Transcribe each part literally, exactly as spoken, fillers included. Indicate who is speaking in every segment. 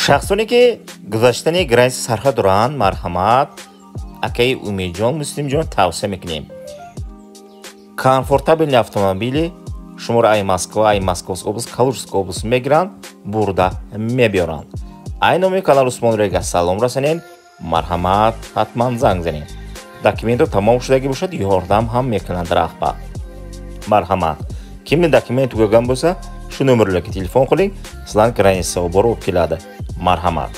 Speaker 1: шахсоне ки гузаштани граниси сарҳад доранд марҳамат акаи умидҷон муслимҷон тавсия мекунем. Комфортабелни автомобили шуморо ай Москва ай Московск област Калужская област мегиранд бурда мебиёранд. Ай номи канал Усмон Рега салом расонед. Марҳамат ҳатман занг занед. Документро тамом шудагӣ бошад ёрдам ҳам мекунанд раҳбар. Марҳамат кимни документ тугаган бўлса шу номерларга телефон қилинг силан граниса оборо келadi. Марҳамат.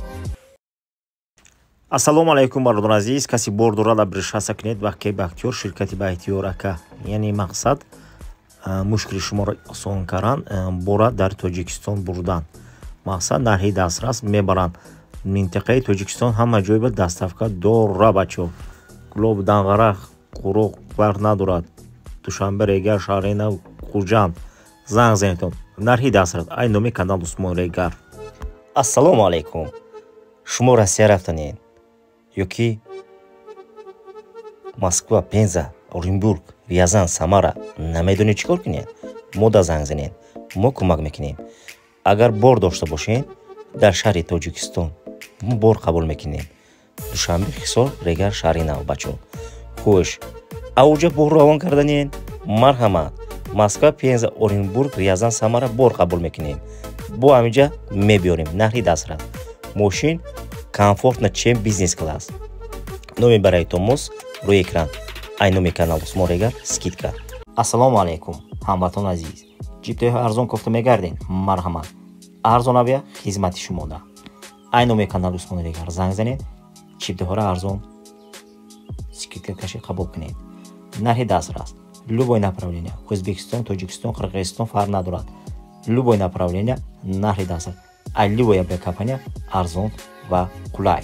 Speaker 1: Ассалому алайкум бардон азиз, каси бор дорад биршаса кунед вақти бахтиёр ширкати бахтиёр ака. Яъни мақсад мушкили шуморо осон кардан бора дар Тоҷикистон бурдан. Мақсад нарҳи дастрас мебаранд. Минтақаи Тоҷикистон ҳама ҷой ба доставка дора бачо. Гулоб Данғарах қуруқ вақт надорад. Душанбе Регар Шарина Қурҷанд. Занг занедтон. Нарҳи дастрас. Ай номи канал Усмон Регар.
Speaker 2: Ассалому алайкум. Шумо Россия рафтанед ёки Москва, Пенза, Оренбург, Рязан, Самара намедонед чӣ кор кунед? Мо да занг занед. Мо кӯмак мекунем. Агар бор дошта бошед дар шаҳри Тоҷикистон мо бор қабул мекунем. Душанбе Хисор Регар Шарина бачо. Хуш. Ауҷа бор равон карданед? Марҳамат. Москва, Пенза, Оренбург, Рязан, Самара бор қабул мекунем. Бо ҳамиҷа мебиёрем. Нарҳи дастрас. Мошин комфортна чем бизнес класс. Номи барои томос рӯи экран. Ай номи канал Усмон Регар скидка.
Speaker 1: Ассалому алайкум ҳамватон азиз. Ҷиптои арзон кофта мегардем? Марҳамат. Арзонавия хизмати шумода. Ай номи канал Усмон Регар занг занед. Ҷиптоҳоро арзон скидка каши қабул кунед. Нарҳи дастрас. Любой направление. O'zbekiston, Tojikiston, Qirg'iziston farq надорад. Любой направление нарҳи дастрас. Ай любой авиакомпания арзон ва қулай.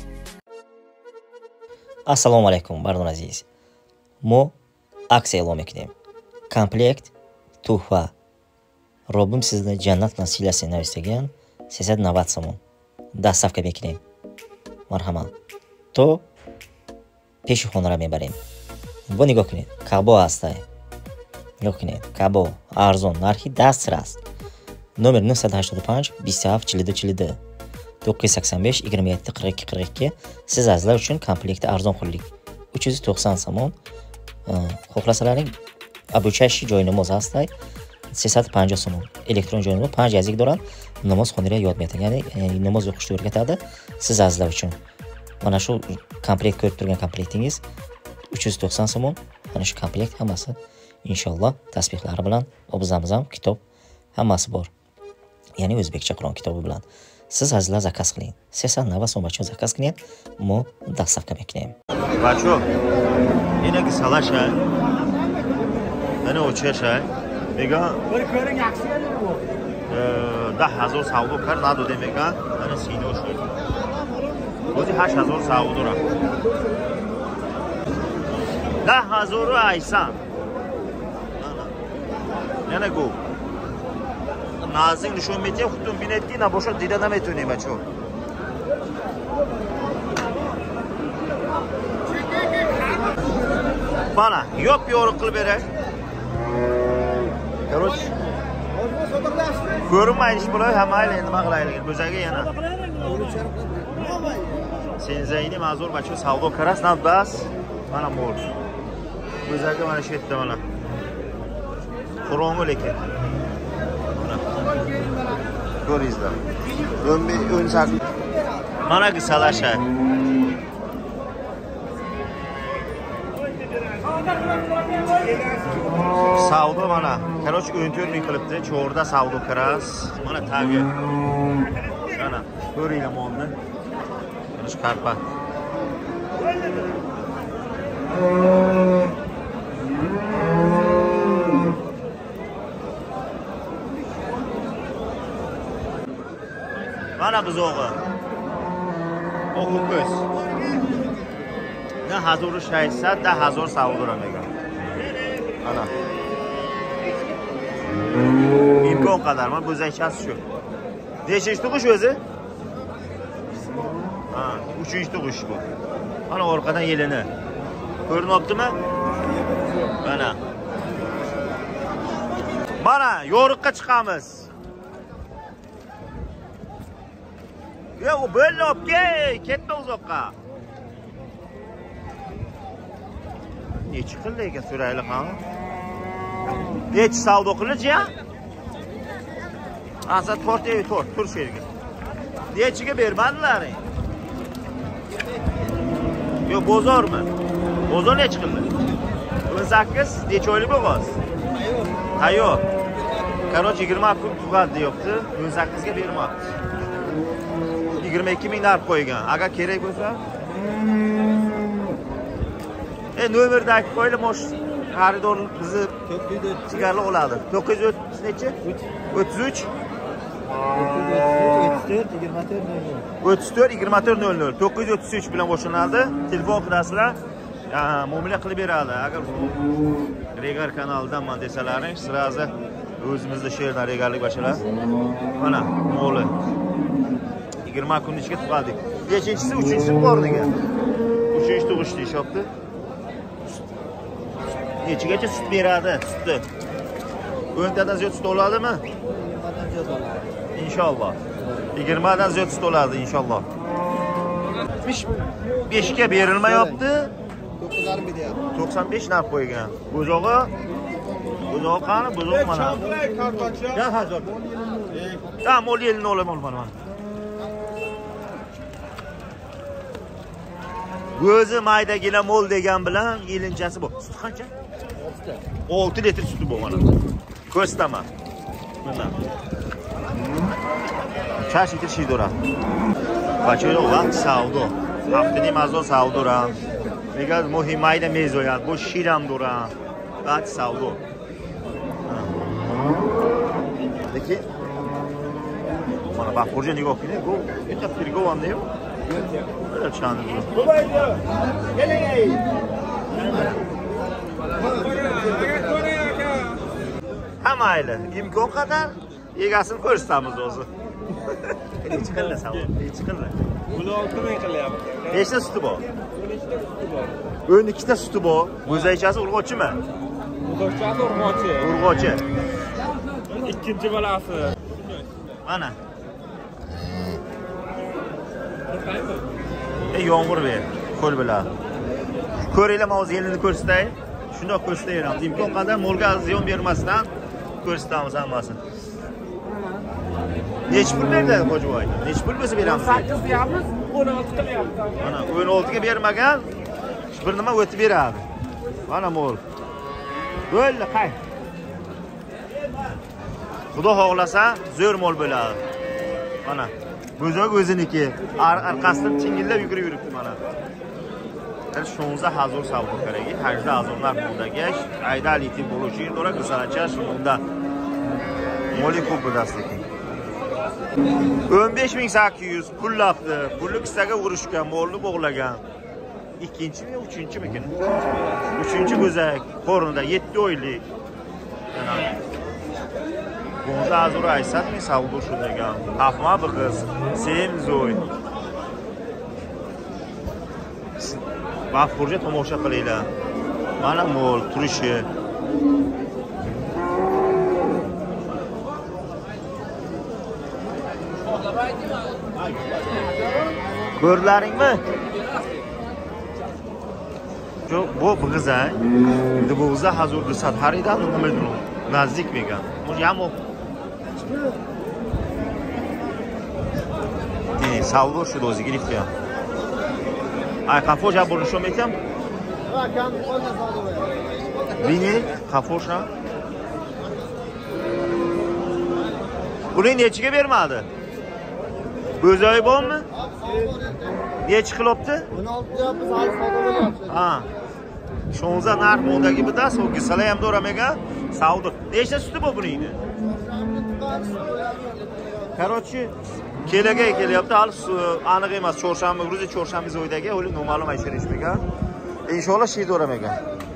Speaker 2: Ассалому алайкум бардон азиз. Мо аксия эълон мекунем. Комплект туҳфа. Робим сизда ҷаннат насиласе навистаган сесад و نود сомон. Доставка мекунем. Марҳамат. То пеши хонара мебарем. Бо нигоҳ кунед. Кабо ҳастай. Нигоҳ кунед. Кабо арзон нархи дастрас. Номер нӯҳсад ҳаштоду панҷ бисту ҳафт чилу ду чилу ду то'qqiz yuz sakson besh yigirma yetti qirq ikki qirq ikki. Siz azizlar uchun komplektda arzon qildik. uch yuz to'qson somon. Xohlasalaring обучающий joynamoz hastay سیصد و پنجاه somon. Elektron joynamoz panj yazlik dorad. Namoz xonira yod metadi. Ya'ni namoz o'qishni o'rgatadi. Siz azizlar uchun. Mana shu komplekt ko'rib turgan komplektingiz uch yuz to'qson somon. Mana shu komplekt hammasi inshaalloh tasbihlari bilan obzamzam kitob hammasi bor. Ya'ni o'zbekcha Qur'on kitobi bilan. Siz azizlar zakaz qiling. sekson نود so'm bachon zakaz qiling. Mo dostavka mekunем.
Speaker 1: Bacho. Inaga salasha. Ana o'chasha. Mega bir ko'ring yaxshi edi bu. ده هزار savdo kar nadode mega. Ana sino shu. O'zi هشت هزار savdo ra. ده هزار aysan. Yana go. Nazik nishon mediyem xudtun bineddi nabosha dida nametونیم بچو. Bana yok yoruq qilib beray. Короче. Ko'rinmaydi ish bo'lay, hamayli endi nima qilaylik. Bo'zaga yana. Senzayni ma'zur بچو savdo karas nav bas. Mana mol. Bo'zaga mana shu yerda mana. Qorong'i lekin. Ko'ringizlar. o'n sakkiz. Mana gisalasha. Savdo mana. Короче o'n to'rt ming qilibdi. Cho'rda savdo kiras. Mana tagi. Mana ko'ringlar molni. Mana shu karpat. Mana buzog'i. O'qib ko'z. Ne هزار و ششصد ده هزار savdo ra mega. Ana. İmkon qadar. Mana bo'zakchasi shu. Nechinchi tug'ish o'zi? Ha, uchinchi tug'ish bu. Mana orqadan yelini. Ko'rinyaptimi? Mana. Mana yo'riqqa chiqamiz. Yo, böyle opke, ketme uzoqqa. Ne çıkıldı ekan so'rayli ham. Nech savdo qiliji ya? Asa to'rt ev to'rt, tur shu yerga. Nechiga bermadilar? Yo, bozormi? Bozor ne çıkıldı? o'n sakkiz, necha oylik bo'g'oz? Tayyor. Короче, yigirma kun tug'adi yopti, o'n sakkizga bermoqchi. yigirma ikki ming narx qo'ygan. Agar kerak bo'lsa, e nomerda aytib qo'yinglar, mosh xaridor bizni chigarli oladi. to'qqiz yuz o'ttiz necha? o'ttiz uch o'ttiz to'rt yigirma to'rt nol nol to'qqiz yuz o'ttiz uch bilan boshlanadi. Telefon qilasizlar. Muomala qilib beradi. Agar Regar kanalidanman desalaring, sirazi o'zimizda shu yerdan regarlik boshlab. Mana, mo'li. yigirma kun ichiga tug'adi. Beshinchisi, uchinchisi bor degan. uchinchi tug'ish deyapti. Nechigacha sut beradi? Sutni. o'ntadan ziyod sut oladimi?
Speaker 3: yigirmadan ziyod oladi.
Speaker 1: Inshaalloh. yigirmadan ziyod sut oladi inshaalloh. yetmish beshga berilmayapti.
Speaker 3: to'qqiz yarim deyapti.
Speaker 1: to'qson besh narx qo'ygan. Buzog'i Buzoq qani? Buzoq mana. Ya hozir. Tamam, mo'l yelini olaman mana. O'zi maydagina mo'l degan bilan yelinchasi bu. Sut qancha? olti litr suti bu mana. Ko'staman. Mana. Chash litr shidora. Bachelo vaqt savdo. Haftaning mazon savdo ra. Megas muhim mayda mezoyat. Bu shiram dora. Vaqt savdo. Lekin mana Baqurja nigoh qiling. Bu bitta firgo hamda yo'q. Böyle çandı bu. Gelin. Hem aile. İmkan kadar egasini ko'rsatamiz o'zi. Hiç qildi savol. Hiç qildi.
Speaker 4: Buni olti ming qilyapti.
Speaker 1: Nechta suti bor? o'n ikkita suti bor. O'zaychasi urg'ochimi?
Speaker 4: Urg'ochasi urg'ochi.
Speaker 1: Urg'ochi.
Speaker 4: Ikkinchi bolasi.
Speaker 1: Mana. E yomg'ir ber, qo'l bilan. Ko'ringlar, men o'z yelini ko'rsatay. Shundoq ko'rsatayman. Imkon qadar mo'lga ziyon bermasdan ko'rsatamiz hammasini. Nech pul berdi Xo'jaboy? Nech pul bo'lsa beramiz?
Speaker 4: sakkiz deyapmiz, o'n olti qilyapti.
Speaker 1: Mana o'n oltiga bermagan, bir nima o'tib beradi. Mana mo'l. Bo'ldi, qay. Xudo xohlasa, zo'r mo'l bo'ladi. Mana Buzog o'ziniki, orqasidan chingillab yugurib yuribdi mana. shonzdah hazor savdo kerak, hajda hazor narx bundagi, ayda litin bo'luvchi dora qisaracha shunda. Mo'li ko'p bo'lasiki. o'n besh ming sakkiz yuz pullabdi. Pulni kisaga urishgan, mo'lni bog'lagan. Ikkinchimi, uchinchimikin? Uchinchi go'zak, qo'rnida yetti oylik. Bunza hazır aysat mi savdo şudagan. Ahma bir kız. Sen zoy. Baqurja tomosha qilinglar. Mana mo'l turishi. Ko'rlaringmi? Yo'q, bu big'izang. Endi bu o'zi hazurda sadharidan nima bildim. Nazik megan. Yamo Dini savdo shudi o'zi girifti. Ay qafosha bo'lishim ekan.
Speaker 3: Ha, kam qolgan savdo bo'lyapti.
Speaker 1: Bini qafosha. Buni nechiga bermadi? Bo'zoy bormi? Nechi qilibdi?
Speaker 3: o'n olti deyapmiz, hali savdo bo'lyapti.
Speaker 1: Ha. shonzdah narx modagi bitta so'g'i sala ham do'ramaga savdo. Nechta suti bor buning? Короче, kelaga kelyapti, hali aniq emas. Chorshanba, Gruziya chorshanba zo'ydagi, o'li noma'lum ayshirishmaga. Inshaalloh shay do'ramaga.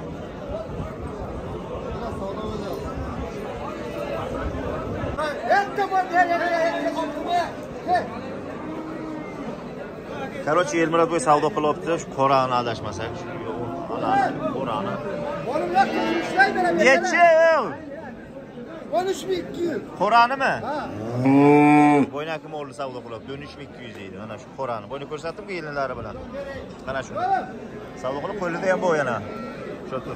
Speaker 1: Короче, Elmurod bo'y savdo qilyapti, shu qorani adashmasak. Ana, qorani. Necha?
Speaker 3: o'n uch ming ikki yuz.
Speaker 1: Qo'ranimi?
Speaker 3: Ha.
Speaker 1: Bo'ynaki molli savdo qilib, o'n uch ming ikki yuz deydi. Mana shu qo'rani. Bo'yni ko'rsatdim kelinlari bilan. Mana shu. Savdo qilib qo'lida ham bu yana. Shu tur.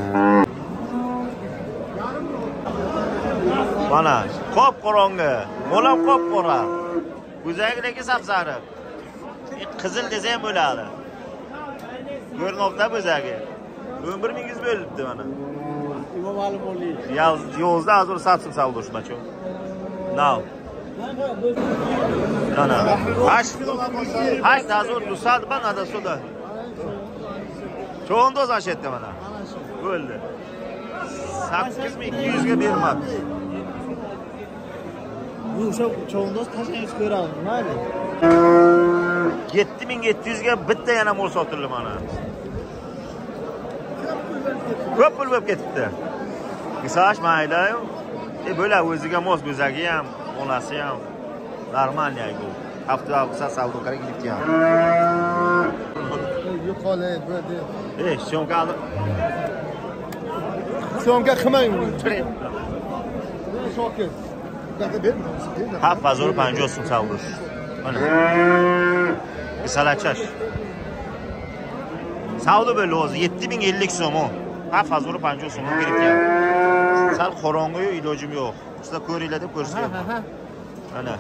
Speaker 1: Mana qop qorong'i, mo'lam qop qora. Go'zagidagi sapsariq. Qizil desa ham bo'ladi. Ko'rnoqda bo'zagi. o'n bir mingiz bo'libdi mana.
Speaker 3: İmam Molli.
Speaker 1: Yaz yozda hazır satsın savdoş maço. Now. Ana. Haş. Haş hazır dusad bana da suda. Çoğunda zaş etti bana. Öldü. sakkiz ming ikki yuzga bermab.
Speaker 3: Bu şu çoğunda taşıyız ko'ramiz, mayli.
Speaker 1: yetti ming yetti yuzga bitta yana mol sotildi mana. Ko'p pul bo'lib ketibdi. Misash mayda. E böyle o'ziga mos bo'zagi ham, onasi ham Normal bu. Hafta hafta savdo qilib ketgan.
Speaker 3: Yuqori bo'ldi.
Speaker 1: E, syomka olib.
Speaker 3: Syomka qilmang. Shokir. Baqqa ber.
Speaker 1: Ha, pazar panjoh so'm savdo. Mana. Misalachash. Savdo bo'ldi o'zi yetti ming ellik so'm. Ha, pazar panjoh so'm ketgan. Sal qorong'i ilojim yo'q. Sizlar ko'ringlar deb ko'rsatdim.
Speaker 3: Ha, ha.
Speaker 1: Mana.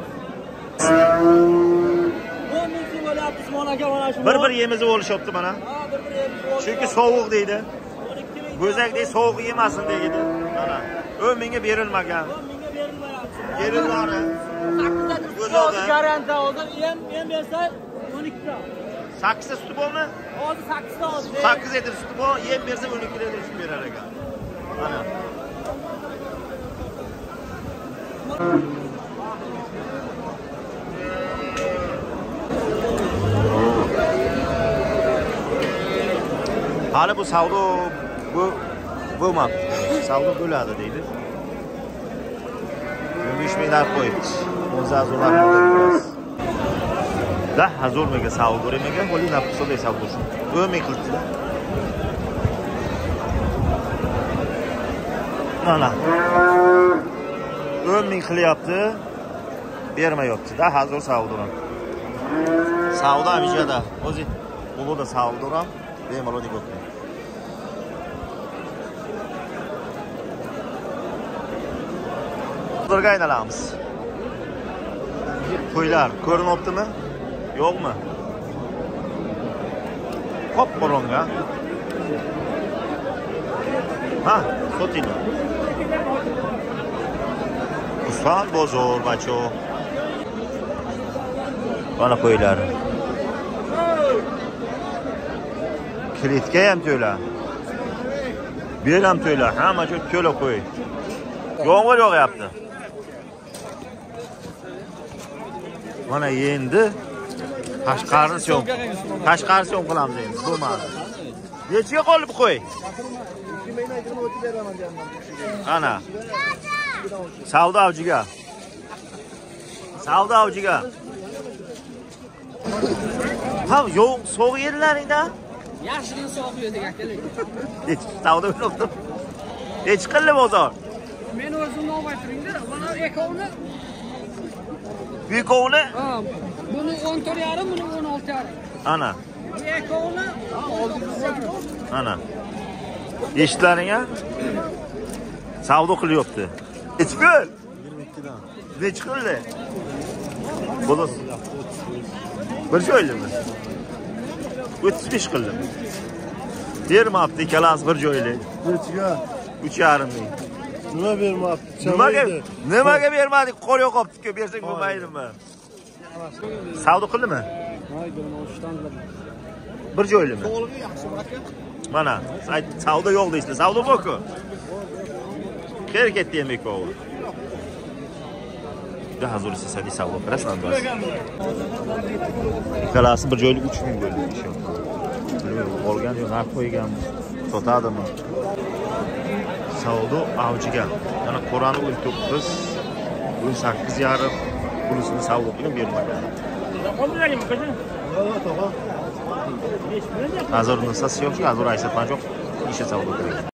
Speaker 3: Bir
Speaker 1: Bir bir yemizni olishyapti mana. Chunki sovuq deydi. Bo'zakdek sovuq yemasin deydi. Mana. o'n mingga berilmagan. Berilmadi.
Speaker 5: sakkiz garanta hozir ham men bersa o'n ikki ta.
Speaker 1: sakkiz ta suti bormi?
Speaker 5: Hozir sakkiz ta hozir.
Speaker 1: sakkiz litr suti bor, yem bersa o'n ikki litr sut berar ekan. Mana. Hali bu savdo bu bo'lmabdi. Savdo bo'ladi deydi. o'n besh mingdan qo'yibdi. o'n zazurlar qo'yibdi. Da hazır mega savdo bermagan, qo'li nafsda savdo shu. o'n ming qildi. Mana. o'n ming qilyapti. Bermayapti. Da hazır savdo. Savdo amijada. O'zi bu da savdo ham bemalol ko'p. Bozorga aylanamiz. Qo'ylar ko'rinyaptimi? Yo'qmi? Qop qorong'i. Ha, soting. Ustol bozor bacho. Mana qo'ylar. Kreditga ham to'la. Bel ham to'la, hamma joy to'la qo'y. Yomg'ir yog'yapti. Mana endi Qashqarni so'm. Qashqarni so'm qilamiz endi. Bo'lmadi. Nechiga qolib qo'y? Ana. Savdo avjiga. Savdo avjiga. Ha, yo'q, so'g'i yerlaringda.
Speaker 5: Yaxshigina so'q yo'q akalar.
Speaker 1: Hech savdo yo'qdi. Hech qildi bozor.
Speaker 5: Men o'zim olmaytiringda, mana ekovni.
Speaker 1: Bu ekovni?
Speaker 5: Ha, buni o'n to'rt yarim, buni o'n olti yarim.
Speaker 1: Ana.
Speaker 5: Bu ekovni
Speaker 1: Ana. Eshitlaring-a? Savdo qilyapti. Nech pul? yigirma ikki dan. Nech qildi? Bo'los. Bir joylimi? o'ttiz besh qildim. Bermabdi ikkalasi bir joyli.
Speaker 3: Nechiga?
Speaker 1: uch yarim ming.
Speaker 3: Nima bermabdi?
Speaker 1: Nimaga? Nimaga bermadik? Qo'l yo'qopti-ku, bersak bo'lmaydimi? Savdo qildimi? Bir joylimi? Mana, savdo yo'q deysiz. Savdo yo'q-ku. Ker ketdi ham ekovi. Da hazır istesedi savdo qilasiz bas. Kalasi bir joylik uch ming bo'ldi. Olgan yo'q, narx qo'yganmi? Sotadimi? Savdo avjiga. Mana Qur'oni o'n to'qqiz, o'n sakkiz yarim pulisini savdo qilib bermagan. Hazır nasıl yok ki? Hazır ayset panjok işe savdo qilgan.